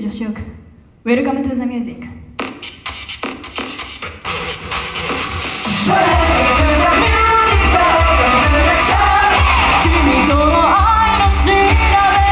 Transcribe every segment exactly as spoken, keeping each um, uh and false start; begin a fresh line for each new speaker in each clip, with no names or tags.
女子力 Welcome to the music君との愛の調べ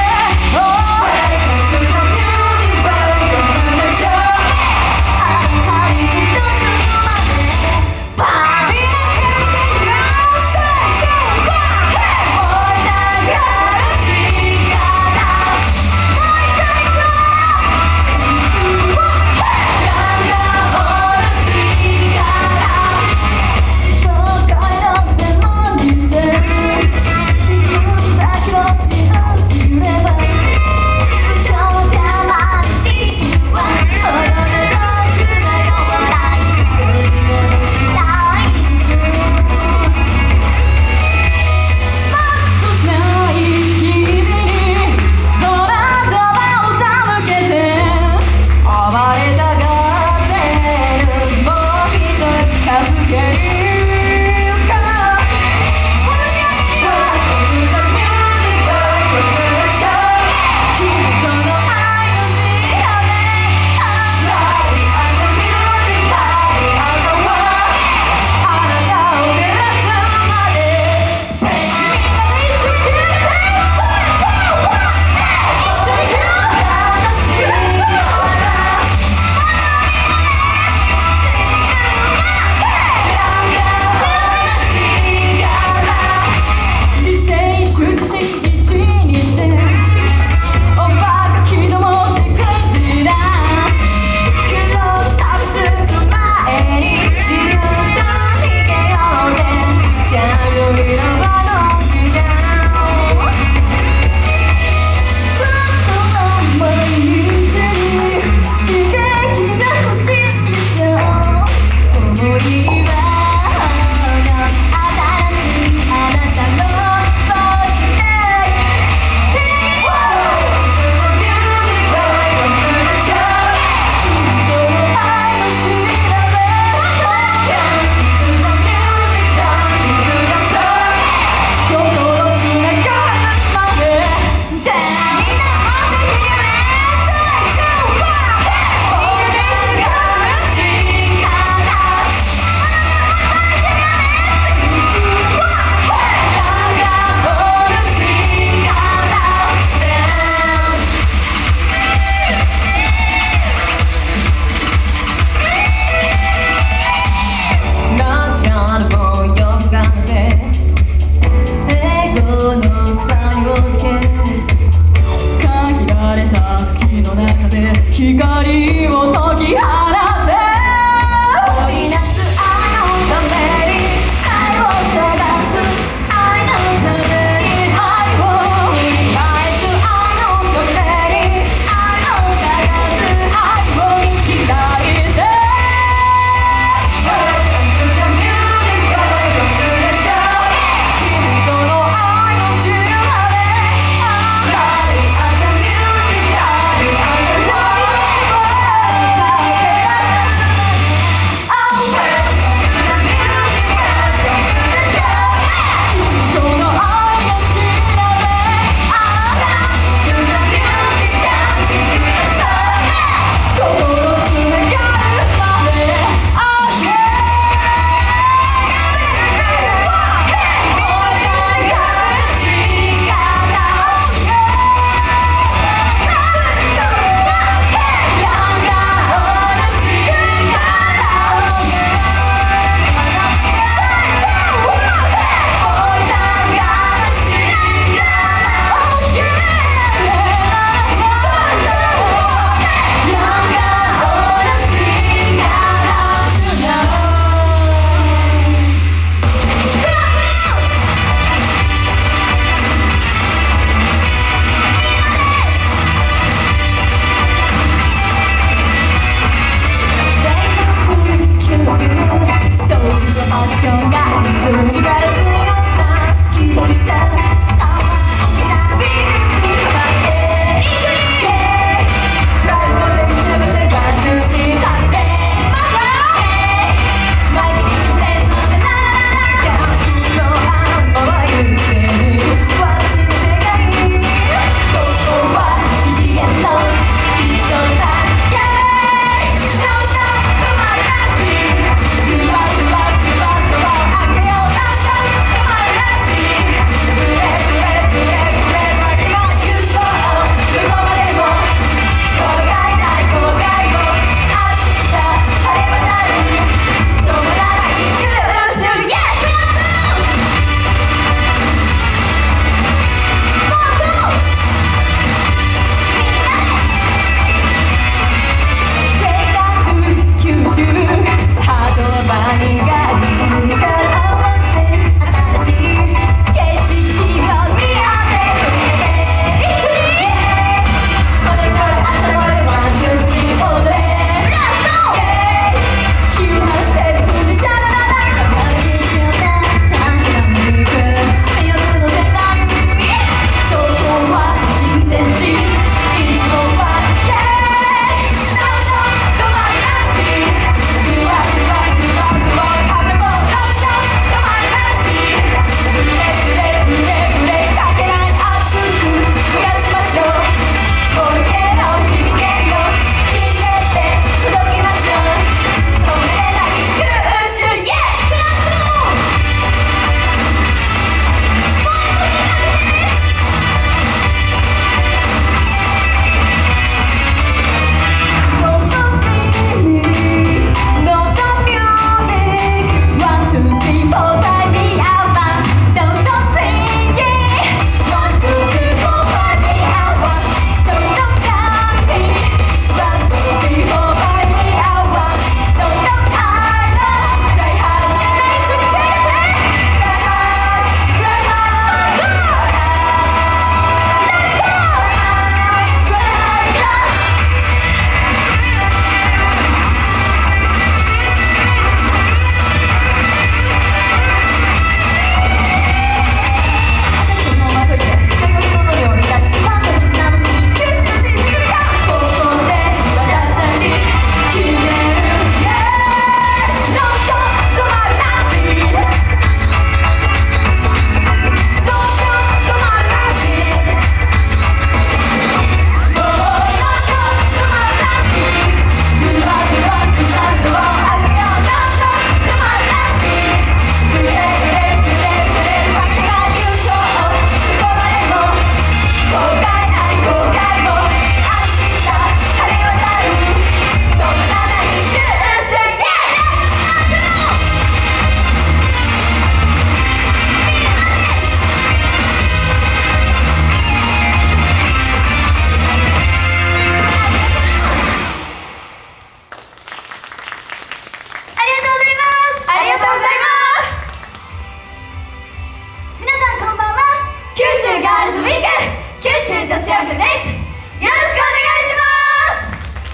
州ガールズウィーク九州女子オープンです。よろしくお願いします。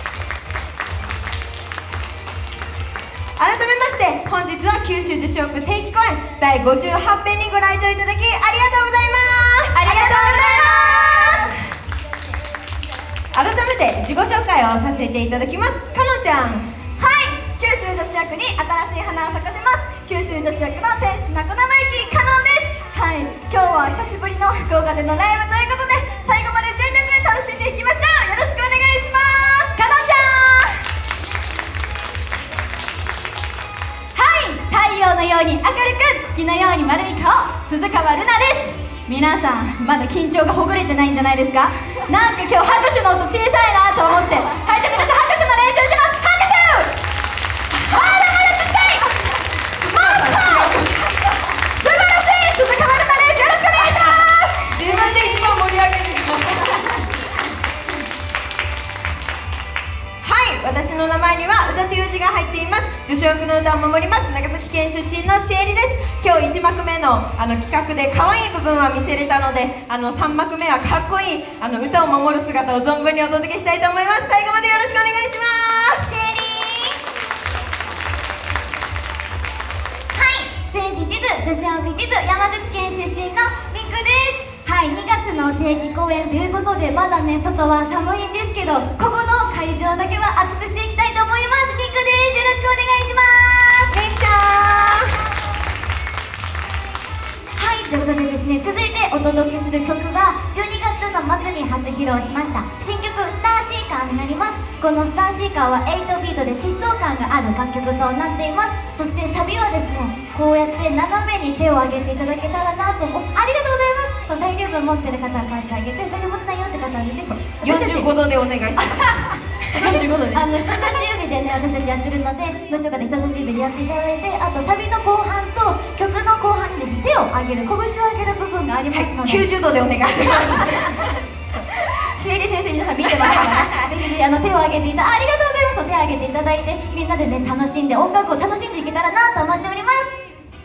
改めまして本日は九州女子オープン定期公演だいごじゅうはち編にご来場いただきありがとうございます。
ありがとうございます。
改めて自己紹介をさせていただきます。かのちゃん。
はい、九州女子役に新しい花を咲かせます。九州女子役の天使なこなまゆきかのんです。はい、今日は久しぶりの福岡でのライブということで最後まで全力で楽しんでいきましょう。よろしくお願いします。かのんちゃん。はい、太陽のように明るく月のように丸い顔、鈴川ルナです。皆さんまだ緊張がほぐれてないんじゃないですか。なんか今日拍手の音小さいなと思って、はい、じゃあ皆さん拍手の練習します。拍手。まだまだちっちゃい。
鈴川さん主役。
素晴らしい。鈴川ルナです。よろしくお願いします。
自分で一番盛り上げる。はい、私の名前には歌という字が入っています。女子役の歌を守ります長崎県出身のシエリです。今日いち幕目のあの企画で可愛い部分は見せれたので、あのさん幕目はかっこいいあの歌を守る姿を存分にお届けしたいと思います。最後までよろしくお願いします。
シエリー。はい、ステージ地図女子オープン地図山口県出身のミックです。はい、にがつの定期公演ということでまだね外は寒いんですけど、ここの会場だけは熱くしていきたいと思います。ミックです。よろしくお願いします。
みきちゃん。
はい、ということでですね、続いてお届けする曲がじゅうにがつの末に初披露しました新曲「スターシーカー」になります。この「スターシーカー」はエイトビートで疾走感がある楽曲となっています。そしてサビはですね、こうやって斜めに手を上げていただけたらなと思う。ありがとうございます。そう、サイリウム持ってる方はこうやってあげて、サイリウム持ってないよって方はあげて、
よんじゅうごどでお願いします。
よんじゅうごどです。あの人差し指でね私たちやってるので、もしよかったら人差し指でやっていただいて、あとサビの後半と曲の後半にですね手を上げる、拳を上げる部分がありますので、
はい、きゅうじゅうどでお願いします。
シエリ先生皆さん見てますからぜひぜひあの手を上げていたありがとうございます。手を上げていただいてみんなでね楽しんで音楽を楽しんでいけたらなと思っております。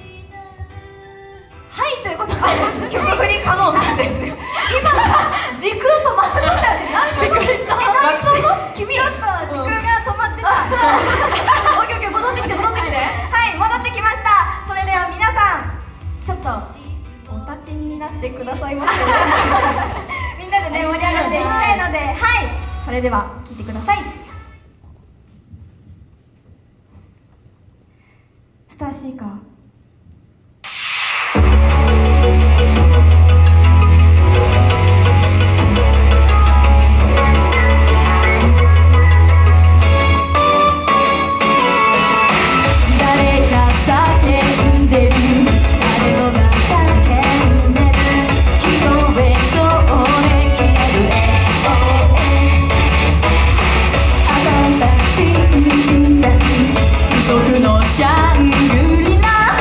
はい、ということで
曲振り可能なんですよ。
今さ時空止まったんだよね。何びっくりした。え、何その君ちょっと時空が止まってた。オッケーオッケー、戻ってきて戻ってきて。はい、戻ってきました。それでは皆さんちょっとお立ちになってくださいませ。みんなでね盛り上がっていきたいので、はい、それでは聴いてください。スターシーカー。シャングリラ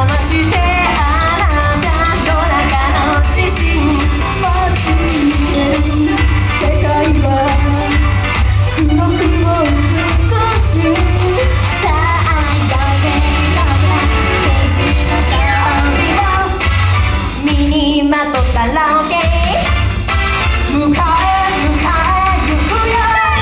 してあなたの中の自信持ち逃げる世界は黒くも美しい
さあ予言の天使の装備を
身にまとったら OK 迎え迎えゆくよ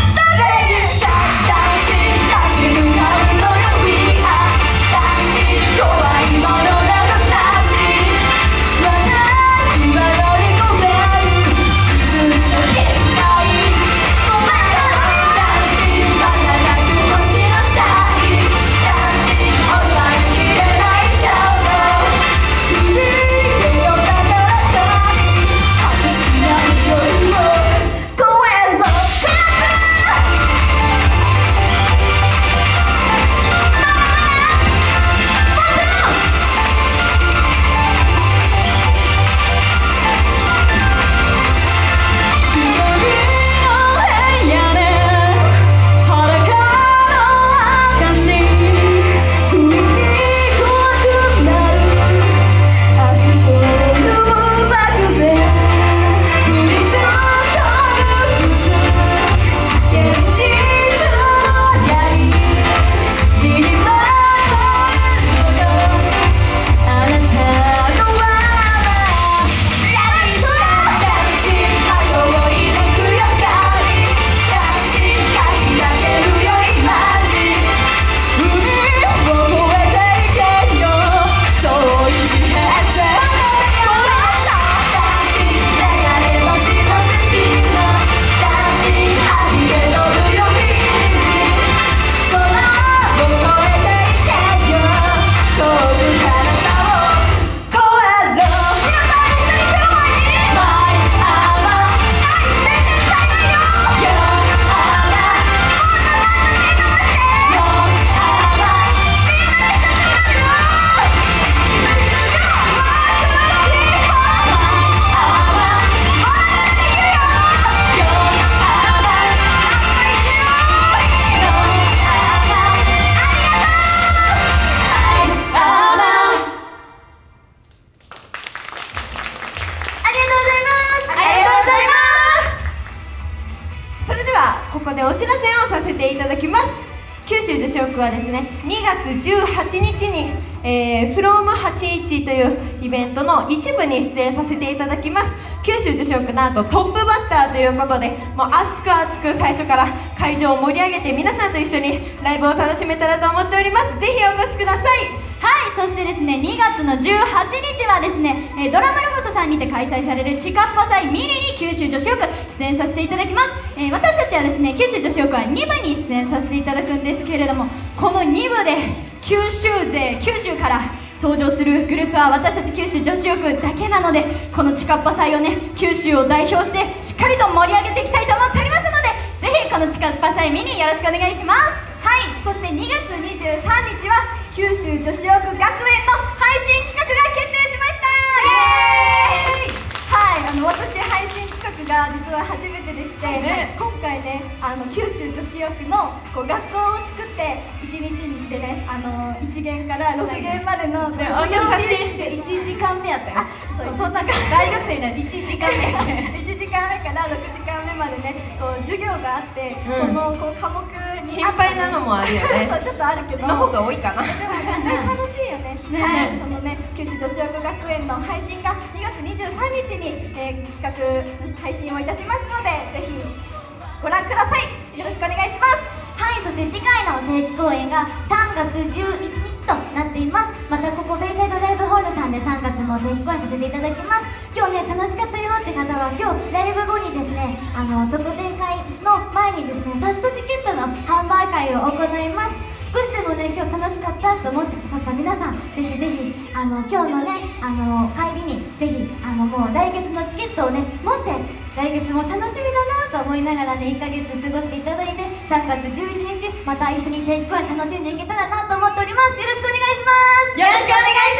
ここでお知らせをさせていただきます。九州女子オークはですね、にがつじゅうはちにちに、えー、フロームはちじゅういちというイベントの一部に出演させていただきます。九州女子オークなんとトップバッターということで、もう熱く熱く最初から会場を盛り上げて皆さんと一緒にライブを楽しめたらと思っております。ぜひお越しください。
はい、そしてですね、にがつのじゅうはちにちはですね、えー、ドラムロゴスさんにて開催されるチカッパ祭ミニに九州女子オーク出演させていただきます。えー、私たちはですね、九州女子オークはにぶに出演させていただくんですけれども、このにぶで九州勢、九州から登場するグループは私たち九州女子オークだけなので、このチカッパ祭をね、九州を代表してしっかりと盛り上げていきたいと思っておりますので、ぜひこのチカッパ祭ミニよろしくお願いします。
はい、そしてにがつにじゅうさんにちは九州女子オーク学園の配信企画が決定しました。イエーイ。はい、あの私配信企画が実は初めてでして、ね、今回ね、あの九州女子オークのこう学校を作っていちにちでね、あのいち限からろく限までの
あの写真
いちじかんめやったよ。
あ、そう、
そんな大学生みたいな。いちじかんめや
いちじかんめからろくじかんめまでね、こう授業があって、うん、そのこう科目に
心配なのもあるよね。
そう、ちょっとあるけど
の方が多いかな。
でも絶対楽しいよね。はい、そのね、九州女子オーク学園の配信がにがつにじゅうさんにちに、えー、企画配信をいたしますので、ぜひご覧ください。よろしくお願いします。
はい、そして次回の定期公演がさんがつじゅういちにちとなっています。またここベイサイドライブホールさんでさんがつも定期公演させていただきます。今日ね、楽しかったよって方は今日ライブ後にですね、あの特典会の前にですね、ファストチケットの販売会を行います。少しでもね、今日楽しかったと思ってくださった皆さん、ぜひぜひあの今日のね、あの帰りにぜひあのもう来月のチケットをね持って、来月も楽しみだなと思いながらね、いっかげつ過ごしていただいて、さんがつじゅういちにちまた一緒に定期公演楽しんでいけたらなと思っております。よろしくお願いします。
よろしくお願いし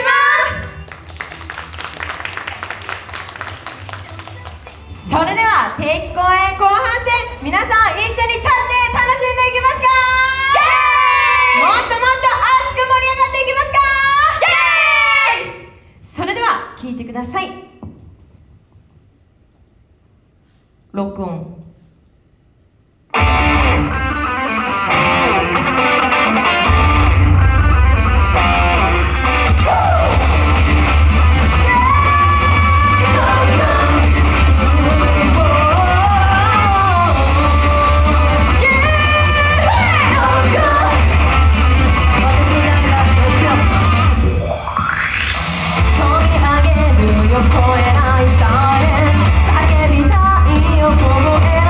ます。それでは定期公演後半戦、皆さん一緒に立って楽しんでいきますか？もっともっと熱く盛り上がっていきますか？イエーイ！ 聴いてください。録音。
声ないサイレン叫びたいよこの絵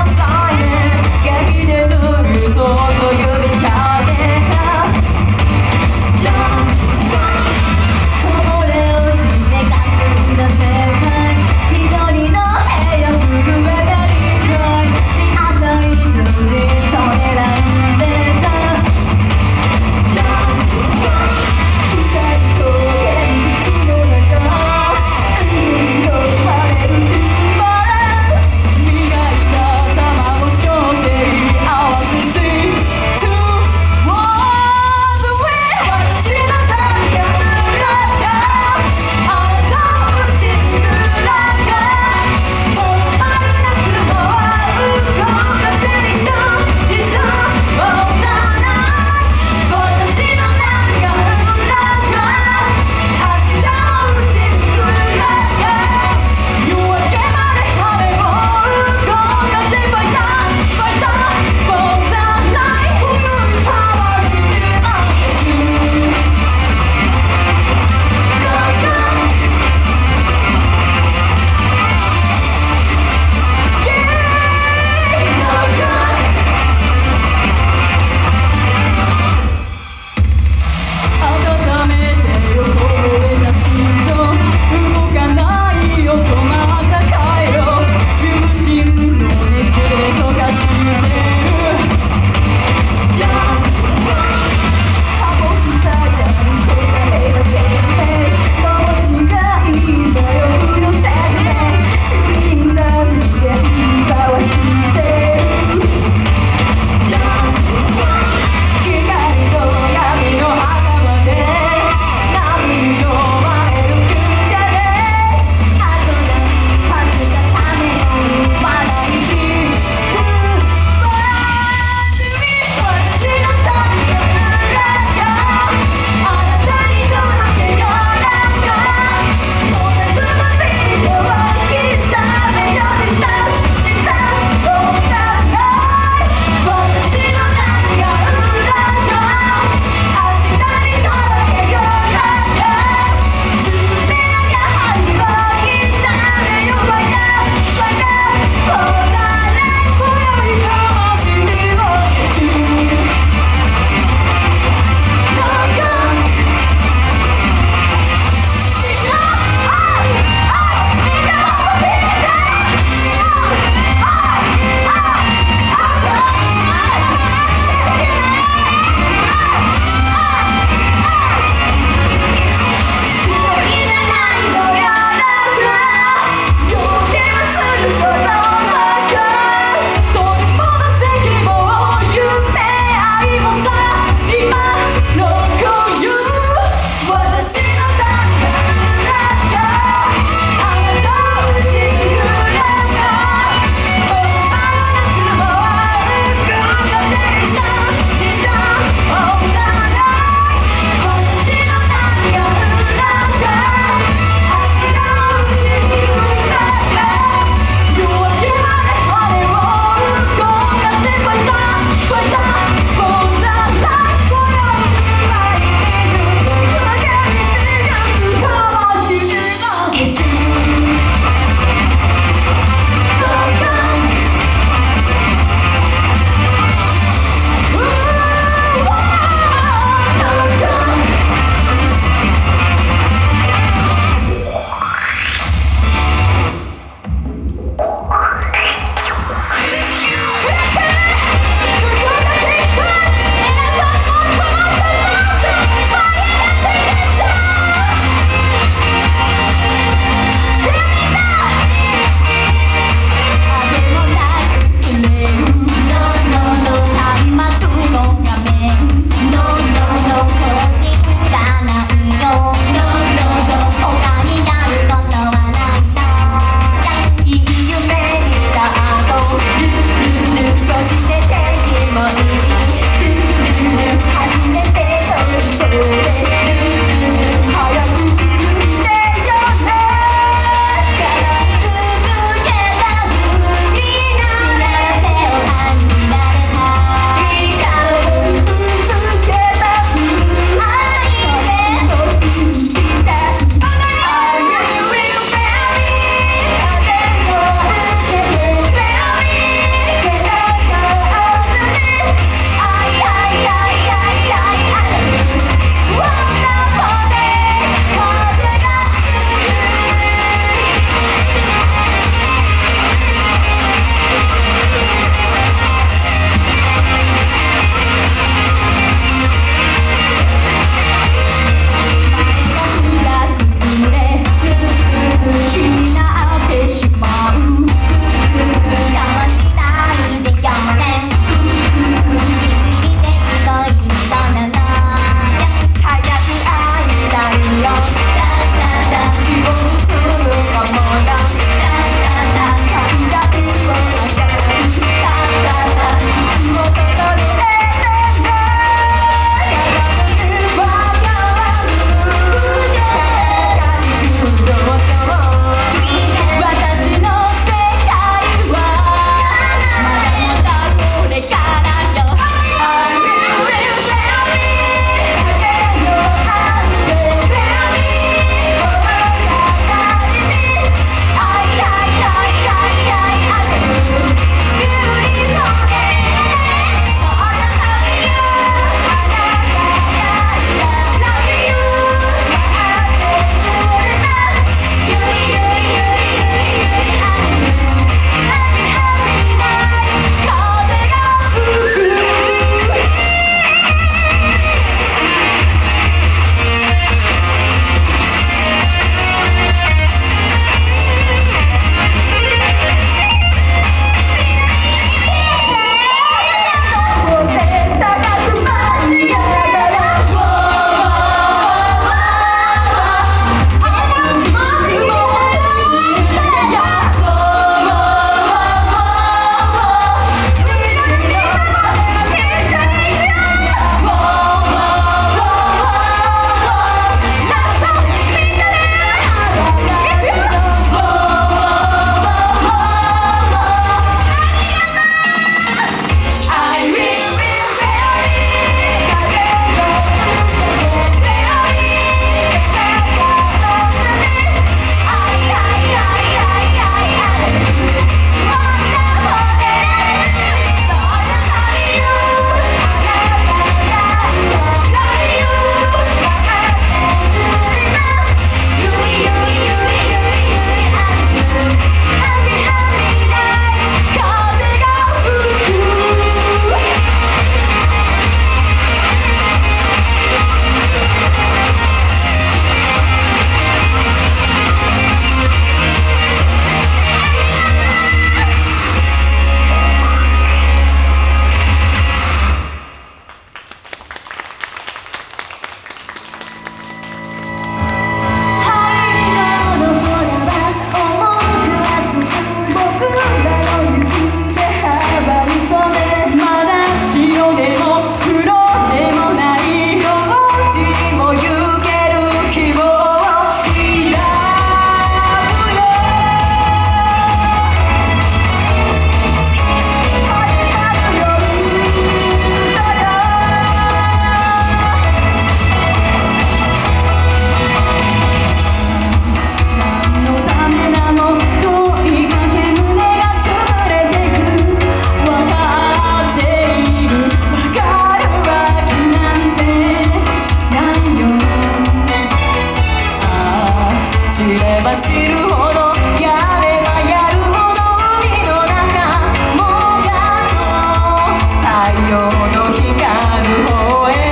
知れば知るほどやればやるほど海の中もがの太陽の光る方へ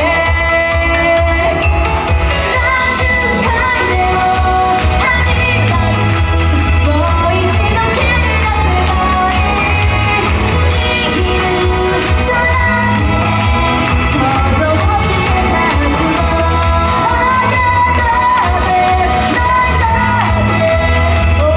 何十回でも始まるもう一度蹴り出せばいい握る空で想像してたつもり泣いたって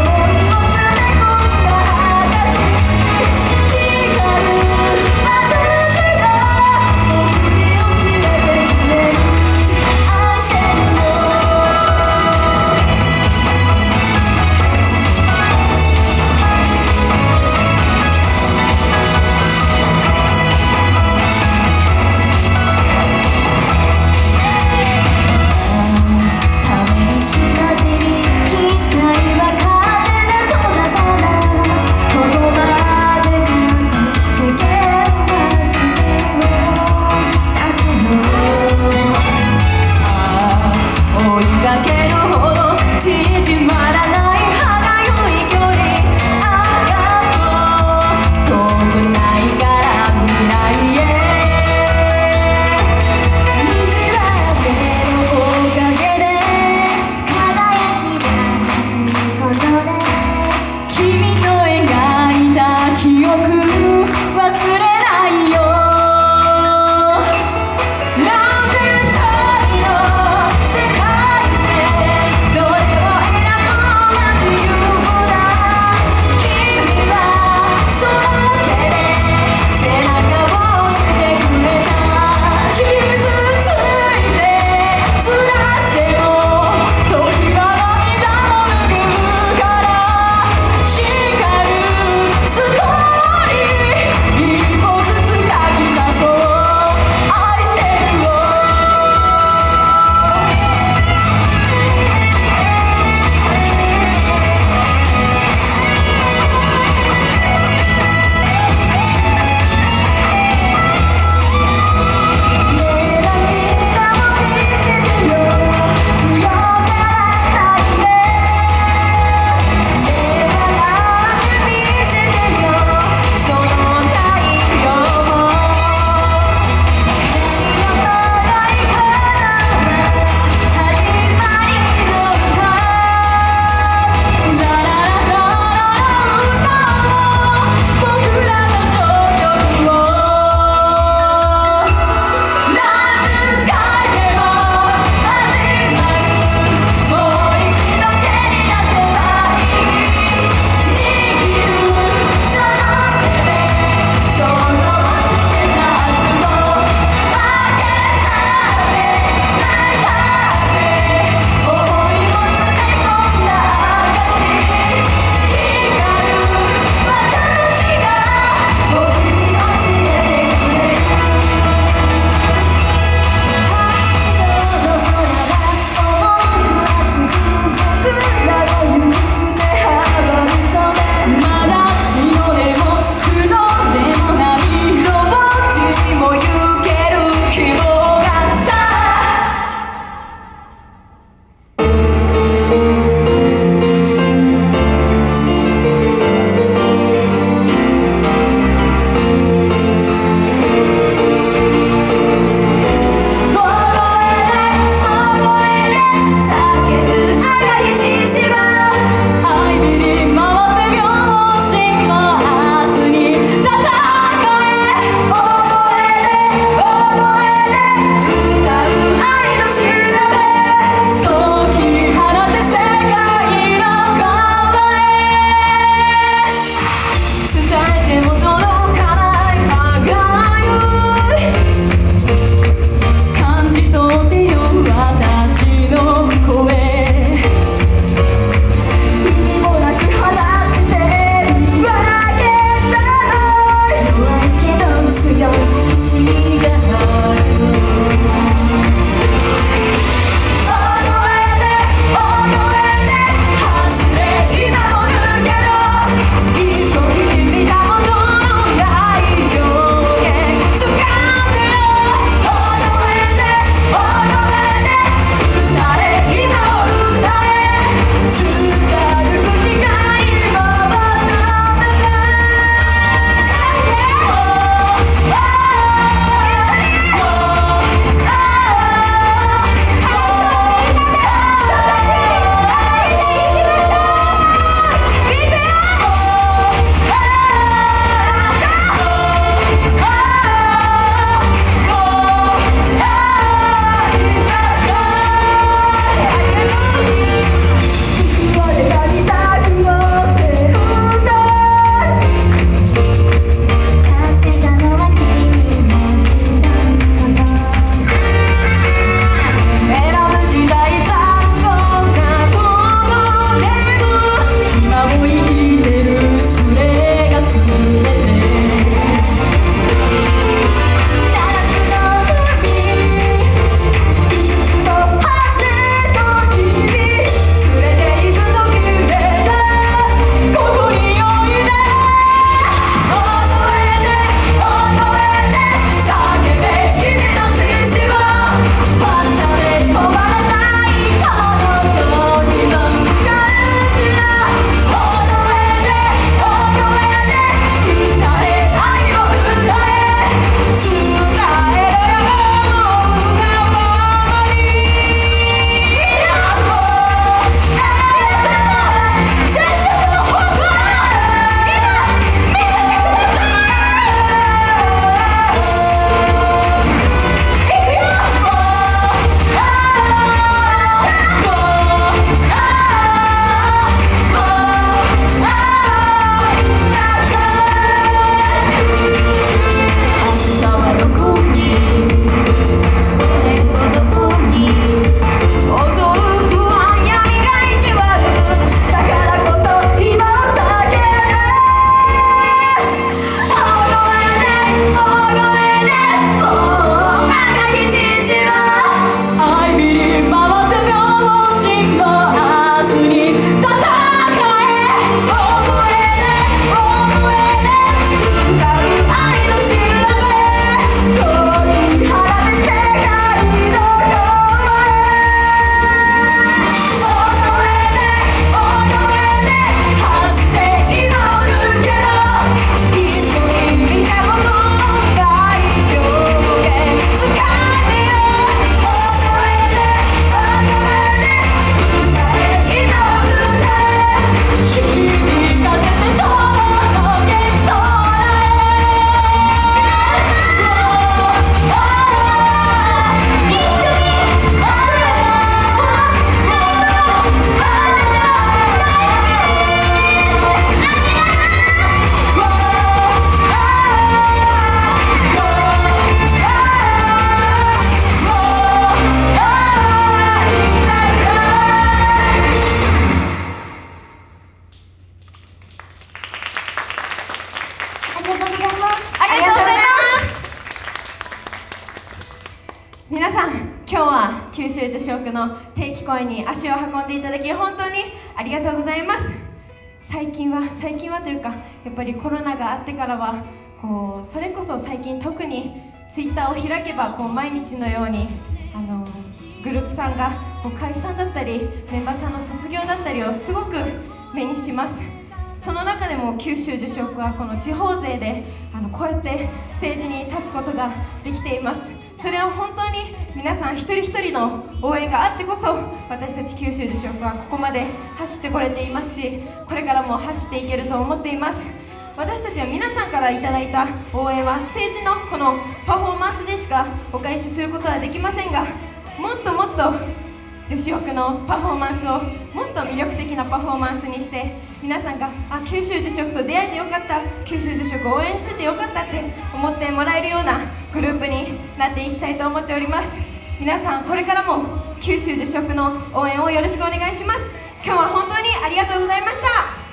の定期公演に足を運んでいただき本当にありがとうございます。最近は最近はというかやっぱりコロナがあってからはこうそれこそ最近特にツイッターを開けばこう毎日のようにあのグループさんがこう解散だったりメンバーさんの卒業だったりをすごく目にします。その中でも九州女子力はこの地方勢であのこうやってステージに立つことができています。それは本当に皆さん一人一人の応援があってこそ私たち九州女子力はここまで走ってこれていますし、これからも走っていけると思っています。私たちは皆さんからいただいた応援はステージのこのパフォーマンスでしかお返しすることはできませんが、もっともっと女子力のパフォーマンスをもっと魅力的なパフォーマンスにして皆さんがあ九州女子力と出会えてよかった、九州女子力を応援しててよかったって思ってもらえるようなグループになっていきたいと思っております。皆さんこれからも九州女子力の応援をよろしくお願いします。今日は本当にありがとうございました。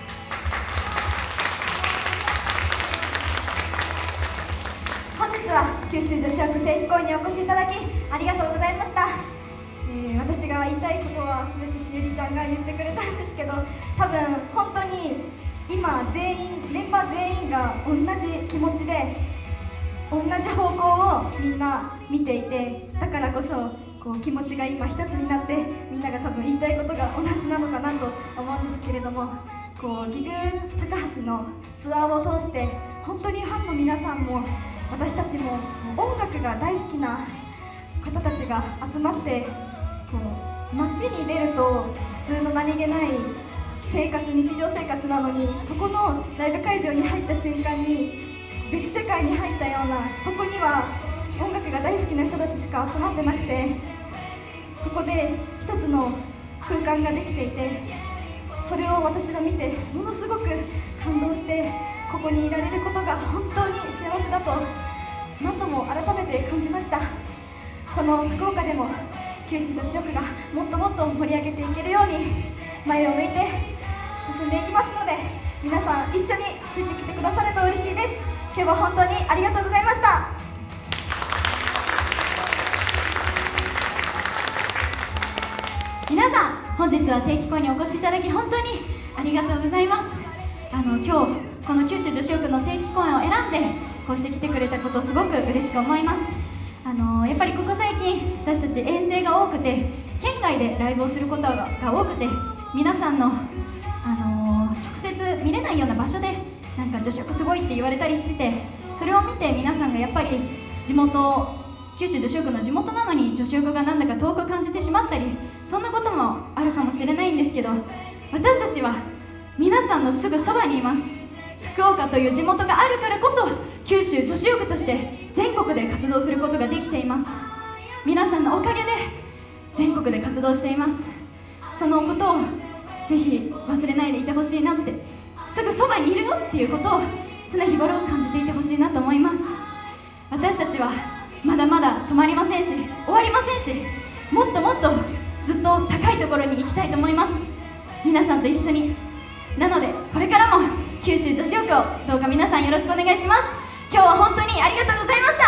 本日は九州女子力定期公演にお越しいただきありがとうございました。えー、私が言いたいことは全てしゆりちゃんが言ってくれたんですけど、多分本当に今全員メンバー全員が同じ気持ちで同じ方向をみんな見ていて、だからこそこう気持ちが今一つになってみんなが多分言いたいことが同じなのかなと思うんですけれども、こう義軍高橋のツアーを通して本当にファンの皆さんも私たちも音楽が大好きな方たちが集まってこう街に出ると普通の何気ない生活日常生活なのに、そこのライブ会場に入った瞬間に別世界に入ったような、そこには音楽が大好きな人たちしか集まってなくて、そこで一つの空間ができていて、それを私が見てものすごく感動して、ここにいられることが本当に幸せだと何度も改めて感じました。この福岡でも九州女子力がもっともっと盛り上げていけるように前を向いて進んでいきますので、皆さん一緒についてきてくださると嬉しいです。今日は本当にありがとうございました。
皆さん本日は定期公演にお越しいただき本当にありがとうございます。あの今日この九州女子力の定期公演を選んでこうして来てくれたことをすごく嬉しく思います。あのやっぱりここ最近私たち遠征が多くて県外でライブをすることが多くて、皆さんの、あの直接見れないような場所でなんか女子力すごいって言われたりしてて、それを見て皆さんがやっぱり地元九州女子力の地元なのに女子力がなんだか遠く感じてしまったり、そんなこともあるかもしれないんですけど、私たちは皆さんのすぐそばにいます。福岡という地元があるからこそ九州女子力として全国で活動することができています。皆さんのおかげで全国で活動しています。そのことをぜひ忘れないでいてほしいなって、すぐそばにいるよっていうことを常日頃感じていてほしいなと思います。私たちはまだまだ止まりませんし終わりませんし、もっともっとずっと高いところに行きたいと思います。皆さんと一緒に。なのでこれからも九州女子力をどうか皆さんよろしくお願いします。今日は本当にありがとうございました。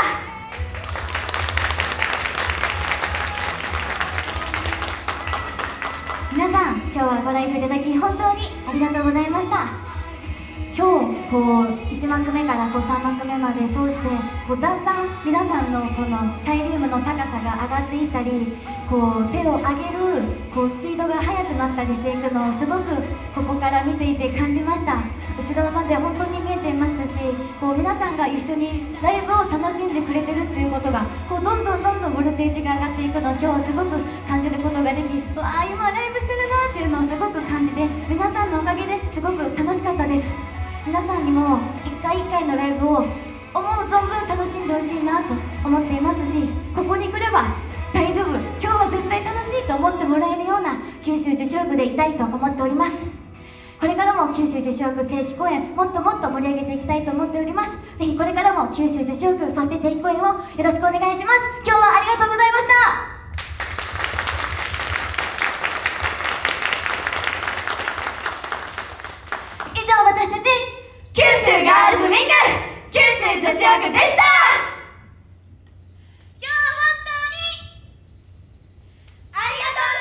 皆さん今日はご来場いただき本当にありがとうございました。今日こういち幕目からこうさん幕目まで通してこうだんだん皆さんのこのサイリウムの高さが上がっていったり、こう手を上げるこうスピードが速くなったりしていくのをすごくここから見ていて感じました。後ろまで本当に見えていましたし、こう皆さんが一緒にライブを楽しんでくれてるっていうことがこうどんどんどんどんボルテージが上がっていくのを今日はすごく感じることができ、うわー今ライブしてるなっていうのをすごく感じて、皆さんのおかげですごく楽しかったです。皆さんにも一回一回のライブを思う存分楽しんでほしいなと思っていますし、ここに来れば大丈夫、今日は絶対楽しいと思ってもらえるような九州女子力でいたいと思っております。これからも九州女子力定期公演もっともっと盛り上げていきたいと思っております。ぜひこれからも九州女子力そして定期公演をよろしくお願いします。今日はありがとうございました。以上、私たち
九州ガールズミング九州女子力でした。今日は本当にありがとう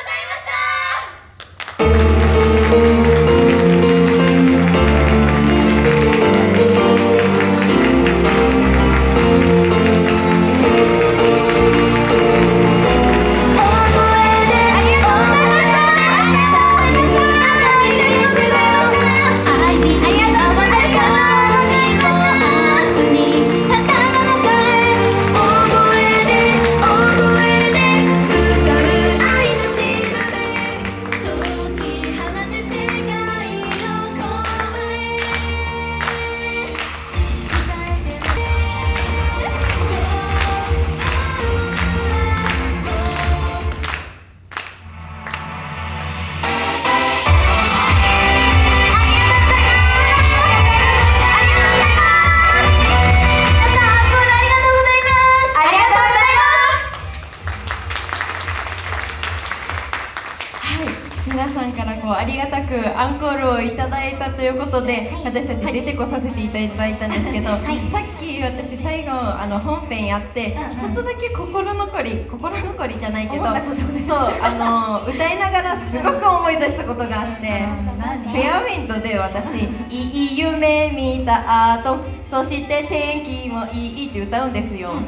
さんからこうありがたくアンコールをいただいたということで、はい、私たち出てこさせていただいたんですけど、はい、さっき私最後あの本編やって一つだけ心残り心残りじゃないけど、そうあの歌いながらすごく思い出したことがあって、フェアウィンドで私「いい夢見た後そして天気もいい」って歌うんですよ。はい、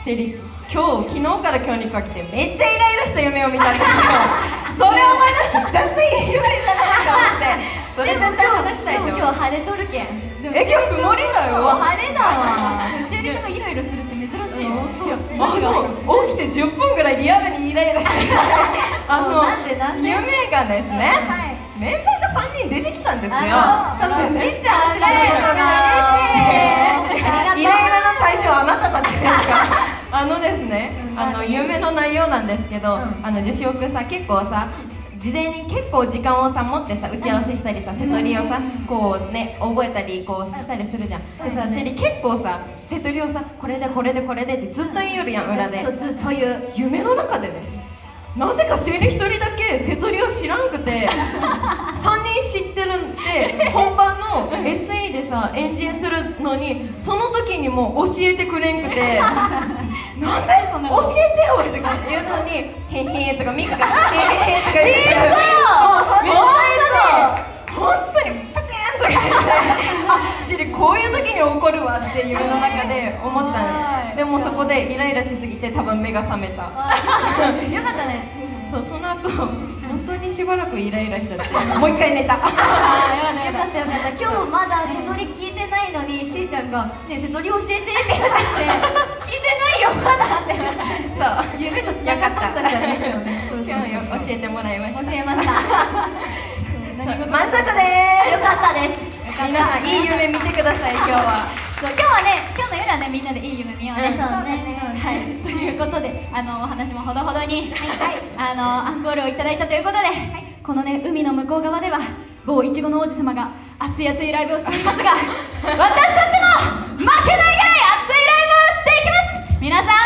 シェリ今日昨日から今日にかけてめっちゃイライラした夢を見たんですよ。それを思い出して全然いい夢じゃないと思って、それ絶対話したいと思う。
でも今日晴れとるけん。
え、今日曇りだよ。
晴れだわ。
しおりちゃんがイライラするって珍しいよ。
あの起きてじゅっぷんぐらいリアルにイライラしてあの夢がですね、メンバーがさんにん出てきたんですよ。
多分スキッちゃんあちらの人が
イライラの対象はあなたたちですか。あのですね、あの夢の内容なんですけど、あの女子くさ結構さ事前に結構時間をさ持ってさ打ち合わせしたりさ、瀬戸りをさこうね覚えたりこうしたりするじゃん。でさシェリ結構さ瀬戸りをさこれでこれでこれでってずっと言いよるやん裏で。
ずっと言う。
夢の中でね、なぜかシェリ一人だけ瀬戸りを知らんくてさんにん知ってるんで本番の エスイー でさエンジンするのにその時にも教えてくれんくてなんでそんな教えてよって言うのに「へへ」とかミクが「へへ」とか言ってくる。めっちゃいいそう本当にパチンとか言ってあシェリこういう時に怒るわって夢の中で思ったの。でもそこでイライラしすぎて多分目が覚めた。よか
ったね。
そうその後本当にしばらくイライラしちゃってもう一回寝た。よか
ったよかった。今日まだ瀬戸り聞いてないのにしーちゃんが「ねえ瀬戸り教えて」って言ってきて「聞いてないよまだ」ってそう夢とつながったんじゃないよね。
今日教えてもらいました。
教えました。
満足です。
よかったです。
皆さんいい夢見てください。今日は
そう今日はね今日の夜はねみんなでいい夢見ようね。
そうね
はい、ということであのお話もほどほどに、はい、あのアンコールをいただいたということで、はい、このね海の向こう側では某いちごの王子様が熱い熱いライブをしておりますが私たちも負けないぐらい熱いライブをしていきます。皆さん